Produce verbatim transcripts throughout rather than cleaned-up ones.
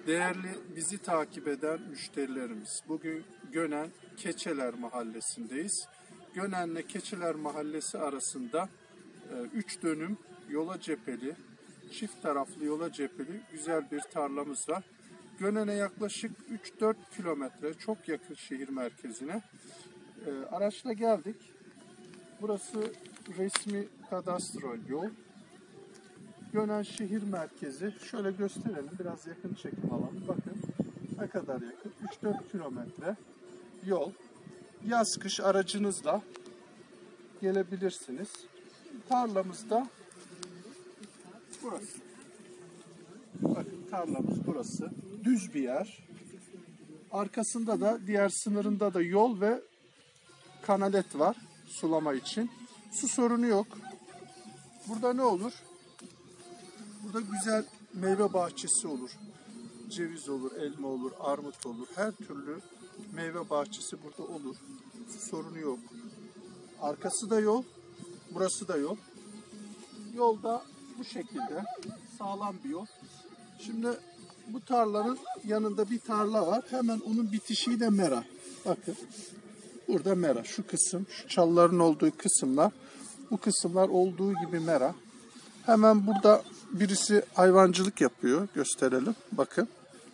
Değerli bizi takip eden müşterilerimiz, bugün Gönen Keçeler Mahallesi'ndeyiz. Gönen'le Keçeler Mahallesi arasında üç dönüm yola cepheli, çift taraflı yola cepheli güzel bir tarlamız var. Gönen'e yaklaşık üç dört kilometre, çok yakın şehir merkezine. E, araçla geldik. Burası resmi kadastro yol. Gönen şehir merkezi. Şöyle gösterelim. Biraz yakın çekim alalım. Bakın ne kadar yakın. üç dört kilometre yol. Yaz kış aracınızla gelebilirsiniz. Tarlamızda burası. Bakın tarlamız burası. Düz bir yer. Arkasında da diğer sınırında da yol ve kanalet var sulama için. Su sorunu yok. Burada ne olur? Burada güzel meyve bahçesi olur. Ceviz olur, elma olur, armut olur. Her türlü meyve bahçesi burada olur. Su sorunu yok. Arkası da yol, burası da yol. Yolda bu şekilde sağlam bir yol. Şimdi bu tarlanın yanında bir tarla var. Hemen onun bitişiği de mera. Bakın burada mera. Şu kısım, şu çalıların olduğu kısımlar. Bu kısımlar olduğu gibi mera. Hemen burada birisi hayvancılık yapıyor. Gösterelim. Bakın.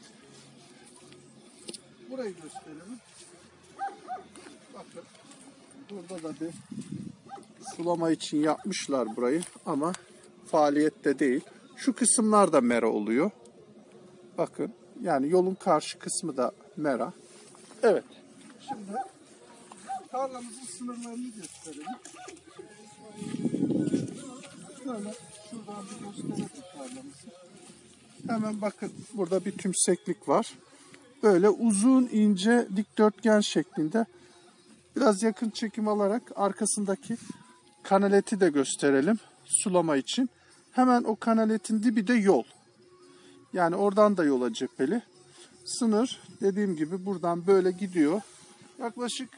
Burayı gösterelim. Bakın. Burada da bir sulama için yapmışlar burayı ama faaliyette değil. Şu kısımlar da mera oluyor. Bakın. Yani yolun karşı kısmı da mera. Evet. Şimdi tarlamızın sınırlarını gösterelim. Şöyle şuradan bir gösterelim tarlamızı. Hemen bakın burada bir tümseklik var. Böyle uzun ince dikdörtgen şeklinde. Biraz yakın çekim alarak arkasındaki kanaleti de gösterelim sulama için. Hemen o kanaletin dibi de yol. Yani oradan da yola cepheli. Sınır dediğim gibi buradan böyle gidiyor. Yaklaşık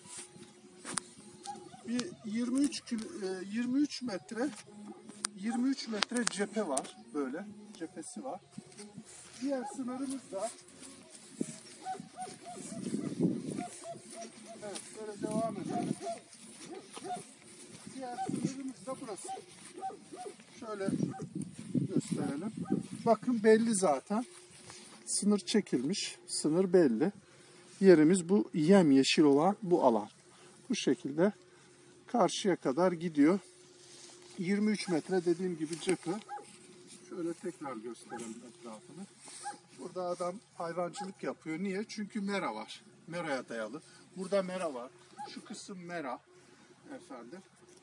bir yirmi üç yirmi üç metre yirmi üç metre cephe var böyle. Cephesi var. Diğer sınırımız da evet böyle devam edelim. Diğer sınırımız da burası. Şöyle gösterelim. Bakın belli zaten. Sınır çekilmiş. Sınır belli. Yerimiz bu yemyeşil olan bu alan. Bu şekilde karşıya kadar gidiyor. yirmi üç metre dediğim gibi cephe. Şöyle tekrar gösterelim etrafını. Burada adam hayvancılık yapıyor. Niye? Çünkü mera var. Meraya dayalı. Burada mera var. Şu kısım mera. Efendim.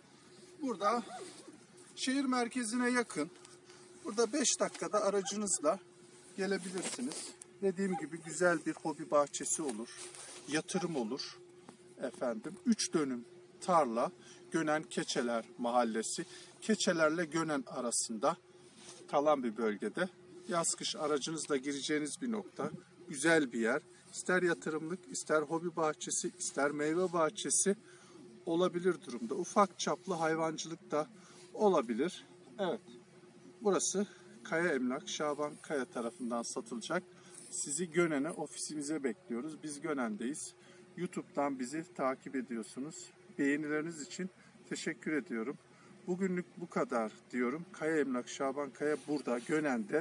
Burada şehir merkezine yakın. Burada beş dakikada aracınızla gelebilirsiniz. Dediğim gibi güzel bir hobi bahçesi olur. Yatırım olur. Efendim. Üç dönüm tarla. Gönen Keçeler Mahallesi. Keçelerle Gönen arasında kalan bir bölgede. Yaz kış aracınızla gireceğiniz bir nokta. Güzel bir yer. İster yatırımlık, ister hobi bahçesi, ister meyve bahçesi olabilir durumda. Ufak çaplı hayvancılık da olabilir. Evet. Burası Kaya Emlak, Şaban Kaya tarafından satılacak. Sizi Gönen'e, ofisimize bekliyoruz. Biz Gönen'deyiz. YouTube'dan bizi takip ediyorsunuz. Beğenileriniz için teşekkür ediyorum. Bugünlük bu kadar diyorum. Kaya Emlak, Şaban Kaya burada, Gönen'de.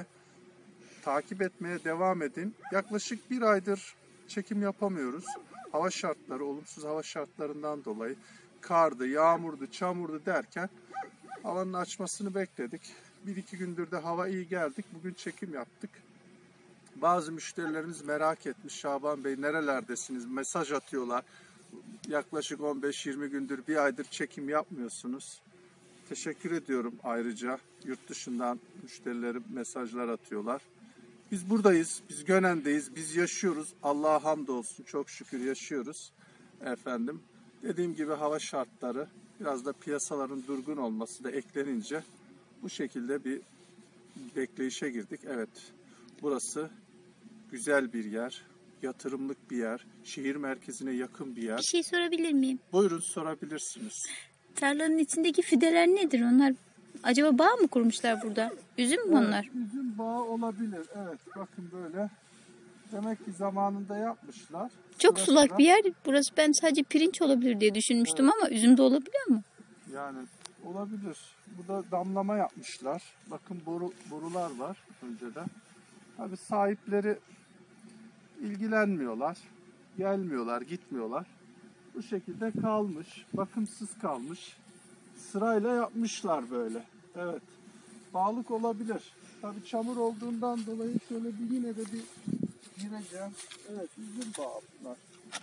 Takip etmeye devam edin. Yaklaşık bir aydır çekim yapamıyoruz. Hava şartları, olumsuz hava şartlarından dolayı kardı, yağmurdu, çamurdu derken havanın açmasını bekledik. Bir iki gündür de hava iyi geldik. Bugün çekim yaptık. Bazı müşterilerimiz merak etmiş. Şaban Bey nerelerdesiniz? Mesaj atıyorlar. Yaklaşık on beş yirmi gündür, bir aydır çekim yapmıyorsunuz. Teşekkür ediyorum ayrıca. Yurt dışından müşterilerim mesajlar atıyorlar. Biz buradayız. Biz Gönen'deyiz. Biz yaşıyoruz. Allah'a hamdolsun. Çok şükür yaşıyoruz. Efendim. Dediğim gibi hava şartları, biraz da piyasaların durgun olması da eklenince bu şekilde bir bekleyişe girdik. Evet. Burası güzel bir yer. Yatırımlık bir yer. Şehir merkezine yakın bir yer. Bir şey sorabilir miyim? Buyurun, sorabilirsiniz. Tarlanın içindeki fideler nedir? Onlar Acaba bağ mı kurmuşlar burada? Üzüm mü Evet, onlar? üzüm bağı olabilir. Evet, bakın böyle. Demek ki zamanında yapmışlar. Çok Sıra sulak sıra. bir yer. Burası ben sadece pirinç olabilir diye düşünmüştüm Evet. ama üzüm de olabiliyor mu? Yani olabilir. Bu da damlama yapmışlar. Bakın boru, borular var önceden. Tabii sahipleri ilgilenmiyorlar. Gelmiyorlar, gitmiyorlar. Bu şekilde kalmış. Bakımsız kalmış. Sırayla yapmışlar böyle. Evet. Bağlık olabilir. Tabii çamur olduğundan dolayı şöyle bir yine de bir gireceğim. Evet, üzüm bağı bunlar.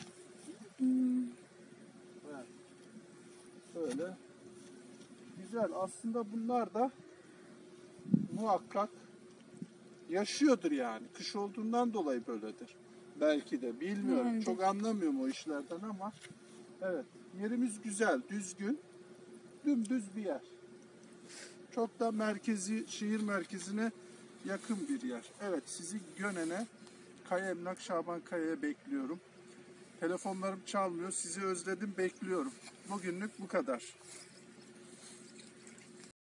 Evet. Böyle. Güzel. Aslında bunlar da muhakkak yaşıyordur yani. Kış olduğundan dolayı böyledir. Belki de bilmiyorum. Herhalde. Çok anlamıyorum o işlerden ama evet. Yerimiz güzel, düzgün. Dümdüz bir yer. Çok da merkezi, şehir merkezine yakın bir yer. Evet, sizi Gönen'e, Kaya Emlak Şaban Kaya'ya bekliyorum. Telefonlarım çalmıyor. Sizi özledim, bekliyorum. Bugünlük bu kadar.